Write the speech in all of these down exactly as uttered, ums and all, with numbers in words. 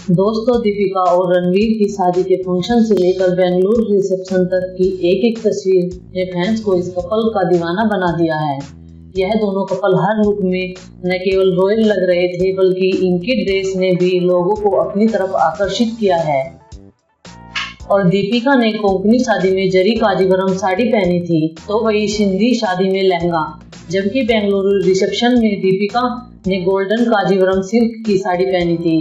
दोस्तों, दीपिका और रणवीर की शादी के फंक्शन से लेकर बेंगलुरु रिसेप्शन तक की एक एक तस्वीर ने फैंस को इस कपल का दीवाना बना दिया है। यह दोनों कपल हर लुक में न केवल रॉयल लग रहे थे, बल्कि इनकी ड्रेस ने भी लोगों को अपनी तरफ आकर्षित किया है। और दीपिका ने कोंकणी शादी में जरी कांजीवरम साड़ी पहनी थी, तो वही सिंधी शादी में लहंगा, जबकि बेंगलुरु रिसेप्शन में दीपिका ने गोल्डन कांजीवरम सिल्क की साड़ी पहनी थी।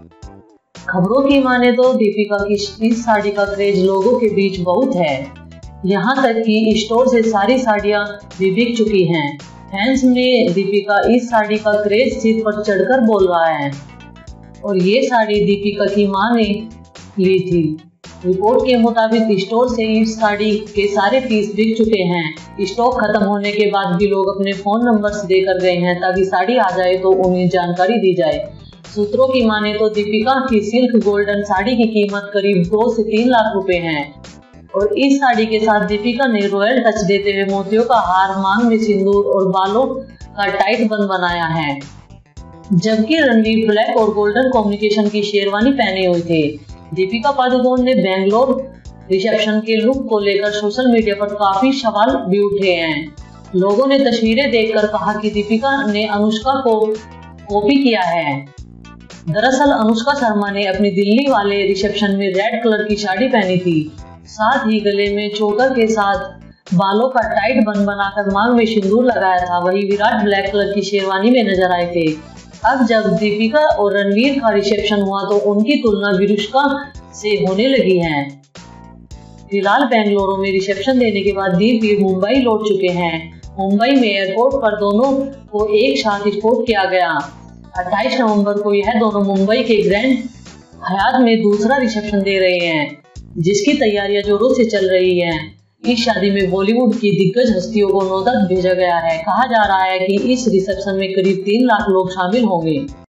खबरों की माने तो दीपिका की इस साड़ी का क्रेज लोगों के बीच बहुत है। यहाँ तक कि स्टोर से सारी साड़ियाँ भी बिक चुकी हैं। फैंस में दीपिका इस साड़ी का क्रेज सिर पर चढ़कर बोल रहा है। और ये साड़ी दीपिका की मां ने ली थी। रिपोर्ट के मुताबिक स्टोर से इस साड़ी के सारे पीस बिक चुके हैं। स्टॉक खत्म होने के बाद भी लोग अपने फोन नंबर्स देकर गए हैं, ताकि साड़ी आ जाए तो उन्हें जानकारी दी जाए। सूत्रों की माने तो दीपिका की सिल्क गोल्डन साड़ी की कीमत करीब दो से तीन लाख रुपए है। और इस साड़ी के साथ दीपिका ने रॉयल टच देते हुए मोतियों का हार, मांग में सिंदूर और बालों का टाइट बन बनाया है। जबकि रणवीर ब्लैक और गोल्डन कॉम्बिनेशन की शेरवानी पहने हुए थे। दीपिका पादुकोण ने बैंगलोर रिसेप्शन के लुक को लेकर सोशल मीडिया पर काफी सवाल भी उठे हैं। लोगों ने तस्वीरें देखकर कहा कि दीपिका ने अनुष्का को कॉपी किया है। दरअसल अनुष्का शर्मा ने अपनी दिल्ली वाले रिसेप्शन में रेड कलर की साड़ी पहनी थी, साथ ही गले में चोकर के साथ बालों का टाइट बन बनाकर मांग में सिंदूर लगाया था। वही विराट ब्लैक कलर की शेरवानी में नजर आए थे। अब जब दीपिका और रणवीर का रिसेप्शन हुआ तो उनकी तुलना अनुष्का से होने लगी है। फिलहाल बेंगलुरु में रिसेप्शन देने के बाद दीपिका मुंबई लौट चुके हैं। मुंबई में एयरपोर्ट पर दोनों को एक साथ स्पॉट किया गया। अट्ठाईस नवंबर को यह दोनों मुंबई के ग्रैंड हयात में दूसरा रिसेप्शन दे रहे हैं, जिसकी तैयारियां जोरों से चल रही हैं। इस शादी में बॉलीवुड की दिग्गज हस्तियों को न्योता भेजा गया है। कहा जा रहा है कि इस रिसेप्शन में करीब तीन लाख लोग शामिल होंगे।